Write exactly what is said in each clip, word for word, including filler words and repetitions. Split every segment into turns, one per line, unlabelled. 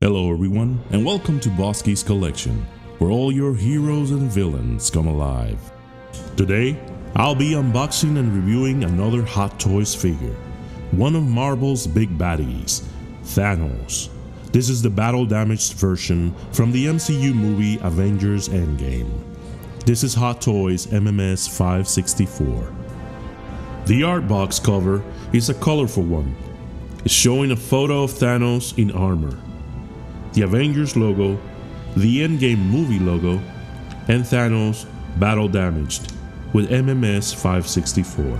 Hello everyone, and welcome to Bosky's Collection, where all your heroes and villains come alive. Today, I'll be unboxing and reviewing another Hot Toys figure, one of Marvel's big baddies, Thanos. This is the battle-damaged version from the M C U movie Avengers Endgame. This is Hot Toys M M S five sixty-four. The art box cover is a colorful one. It's showing a photo of Thanos in armor, the Avengers logo, the Endgame movie logo, and Thanos battle damaged with M M S five sixty-four.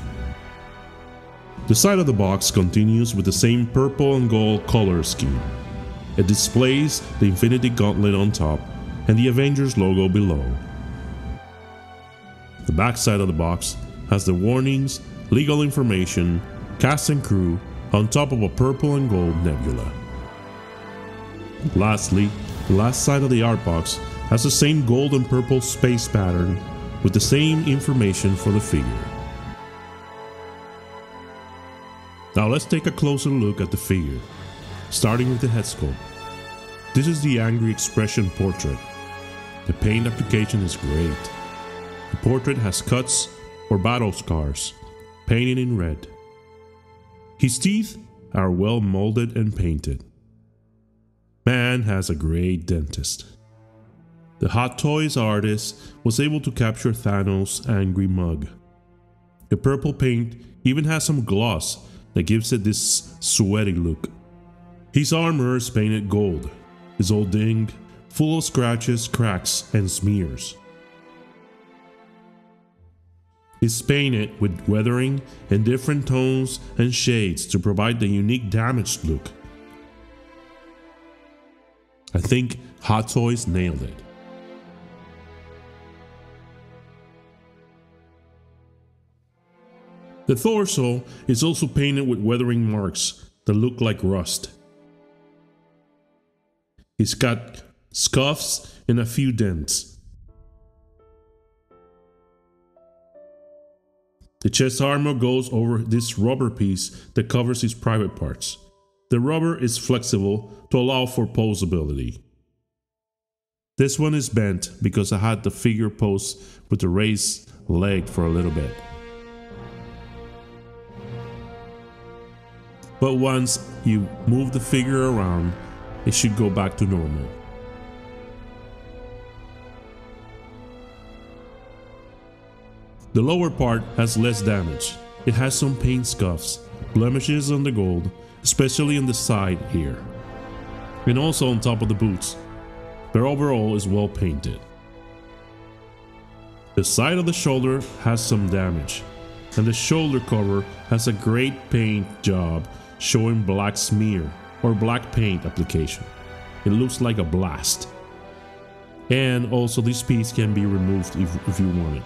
The side of the box continues with the same purple and gold color scheme. It displays the Infinity Gauntlet on top and the Avengers logo below. The back side of the box has the warnings, legal information, cast and crew on top of a purple and gold nebula. Lastly, the last side of the art box has the same gold and purple space pattern with the same information for the figure. Now let's take a closer look at the figure, starting with the head sculpt. This is the angry expression portrait. The paint application is great. The portrait has cuts or battle scars, painted in red. His teeth are well molded and painted. Man has a great dentist. The Hot Toys artist was able to capture Thanos' angry mug. The purple paint even has some gloss that gives it this sweaty look. His armor is painted gold. It's all dinged, full of scratches, cracks, and smears. It's painted with weathering in different tones and shades to provide the unique damaged look. I think Hot Toys nailed it. The torso is also painted with weathering marks that look like rust. It's got scuffs and a few dents. The chest armor goes over this rubber piece that covers his private parts. The rubber is flexible to allow for posability. This one is bent because I had the figure pose with the raised leg for a little bit. But once you move the figure around, it should go back to normal. The lower part has less damage. It has some paint scuffs, blemishes on the gold, especially on the side here, and also on top of the boots, but overall is well painted. The side of the shoulder has some damage, and the shoulder cover has a great paint job showing black smear or black paint application. It looks like a blast. And also this piece can be removed if, if you want it.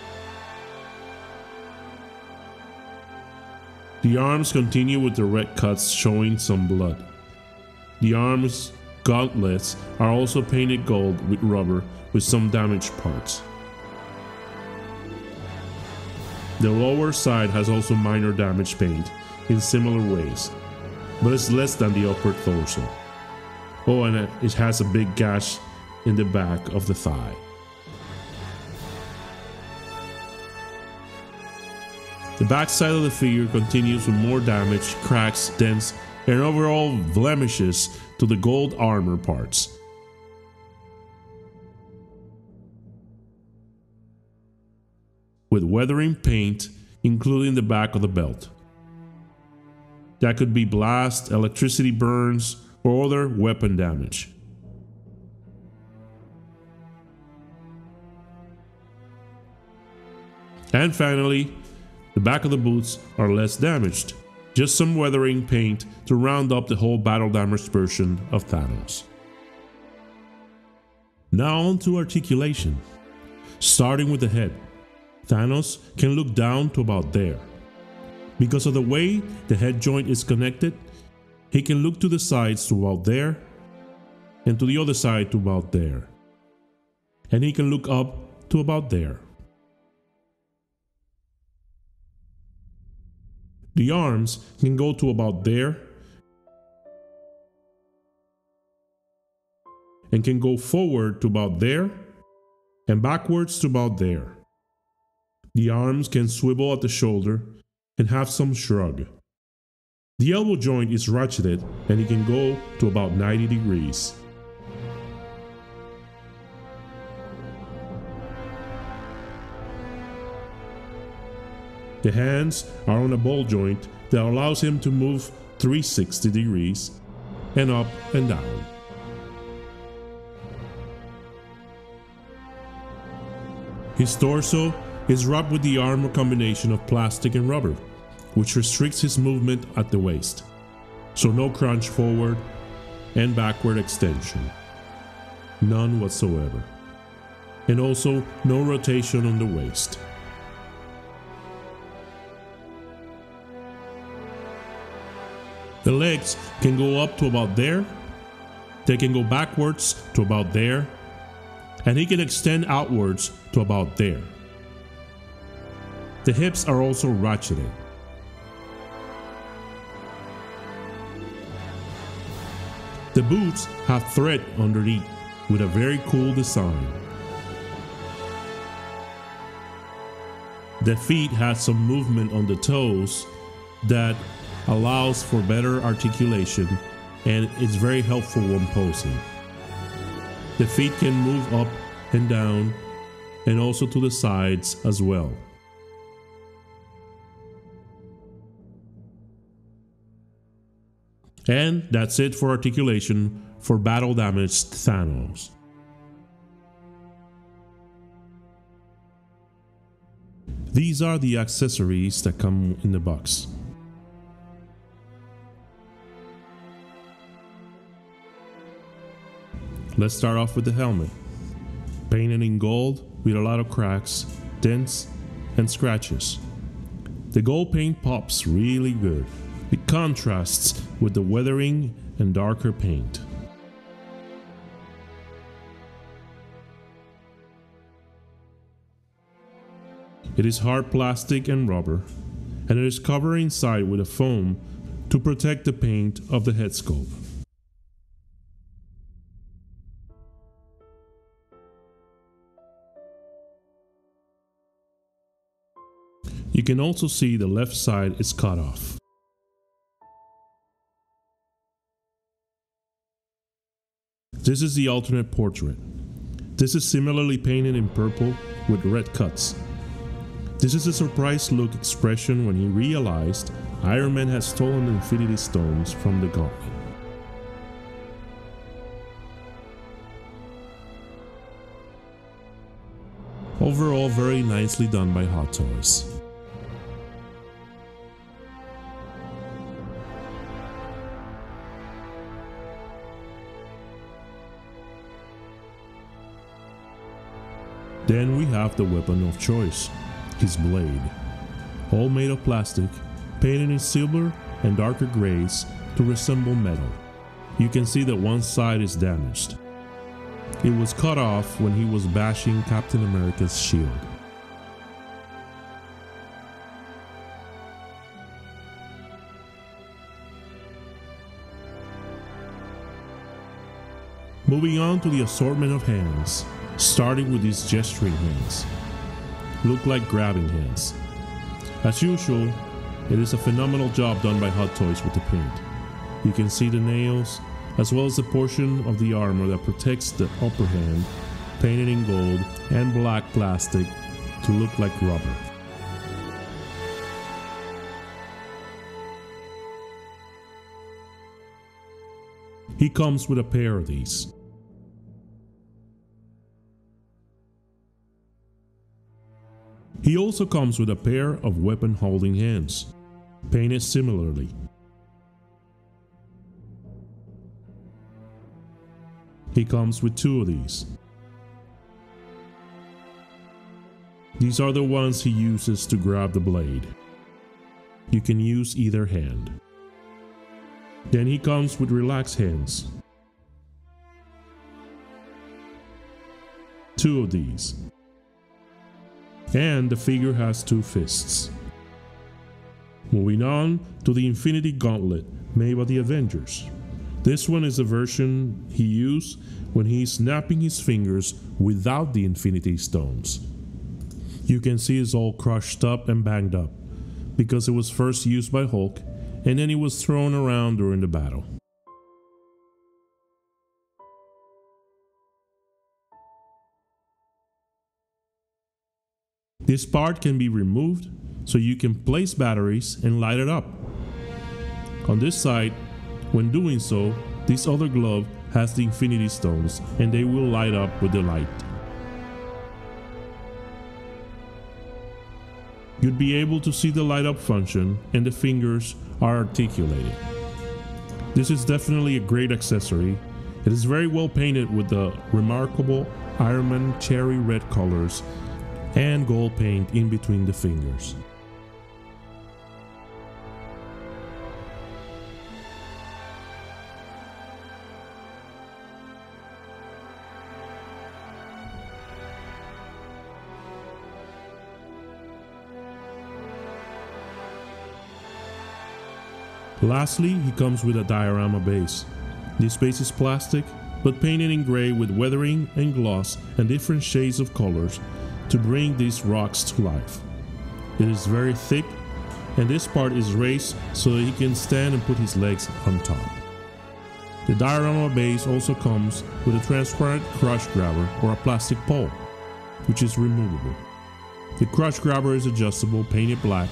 The arms continue with the red cuts showing some blood. The arms gauntlets are also painted gold with rubber with some damaged parts. The lower side has also minor damage paint in similar ways, but it's less than the upper torso. Oh, and it has a big gash in the back of the thigh. The back side of the figure continues with more damage, cracks, dents, and overall blemishes to the gold armor parts. With weathering paint, including the back of the belt. That could be blast, electricity burns, or other weapon damage. And finally, the back of the boots are less damaged, just some weathering paint to round up the whole battle damaged version of Thanos. Now on to articulation. Starting with the head, Thanos can look down to about there. Because of the way the head joint is connected, he can look to the sides to about there, and to the other side to about there. And he can look up to about there. The arms can go to about there, and can go forward to about there and backwards to about there. The arms can swivel at the shoulder and have some shrug. The elbow joint is ratcheted and it can go to about ninety degrees. The hands are on a ball joint that allows him to move three hundred sixty degrees and up and down. His torso is wrapped with the armor combination of plastic and rubber, which restricts his movement at the waist, so no crunch forward and backward extension, none whatsoever, and also no rotation on the waist. The legs can go up to about there, they can go backwards to about there, and he can extend outwards to about there. The hips are also ratcheted. The boots have thread underneath with a very cool design. The feet have some movement on the toes that allows for better articulation and is very helpful when posing. The feet can move up and down and also to the sides as well. And that's it for articulation for battle damaged Thanos. These are the accessories that come in the box. Let's start off with the helmet. Painted in gold with a lot of cracks, dents, and scratches. The gold paint pops really good. It contrasts with the weathering and darker paint. It is hard plastic and rubber, and it is covered inside with a foam to protect the paint of the head sculpt. You can also see the left side is cut off. This is the alternate portrait. This is similarly painted in purple with red cuts. This is a surprised look expression when he realized Iron Man had stolen the Infinity Stones from the Gauntlet. Overall, very nicely done by Hot Toys. Then we have the weapon of choice, his blade. All made of plastic, painted in silver and darker grays to resemble metal. You can see that one side is damaged. It was cut off when he was bashing Captain America's shield. Moving on to the assortment of hands, starting with these gesturing hands. Look like grabbing hands. As usual, it is a phenomenal job done by Hot Toys with the paint. You can see the nails, as well as the portion of the armor that protects the upper hand, painted in gold and black plastic to look like rubber. He comes with a pair of these. He also comes with a pair of weapon holding hands, painted similarly. He comes with two of these. These are the ones he uses to grab the blade. You can use either hand. Then he comes with relaxed hands. Two of these. And the figure has two fists. Moving on to the Infinity Gauntlet made by the Avengers. This one is the version he used when he's snapping his fingers without the Infinity Stones. You can see it's all crushed up and banged up because it was first used by Hulk and then it was thrown around during the battle. This part can be removed so you can place batteries and light it up. On this side, when doing so, this other glove has the Infinity Stones and they will light up with the light. You'd be able to see the light up function and the fingers are articulated. This is definitely a great accessory. It is very well painted with the remarkable Iron Man cherry red colors and gold paint in between the fingers. Lastly, he comes with a diorama base. This base is plastic, but painted in gray with weathering and gloss and different shades of colors to bring these rocks to life. It is very thick, and this part is raised so that he can stand and put his legs on top. The diorama base also comes with a transparent crush grabber or a plastic pole, which is removable. The crush grabber is adjustable, painted black,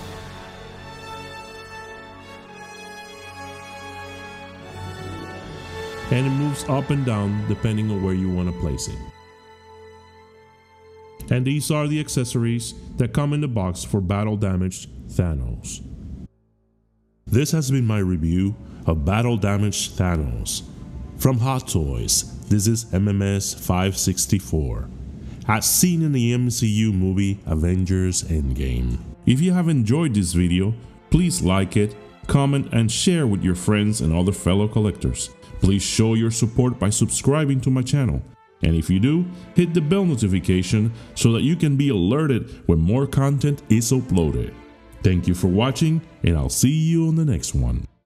and it moves up and down depending on where you want to place it. And these are the accessories that come in the box for battle damaged Thanos. This has been my review of Battle Damaged Thanos. From Hot Toys, this is M M S five sixty-four, as seen in the M C U movie Avengers Endgame. If you have enjoyed this video, please like it, comment and share with your friends and other fellow collectors. Please show your support by subscribing to my channel. And if you do, hit the bell notification so that you can be alerted when more content is uploaded. Thank you for watching, and I'll see you on the next one.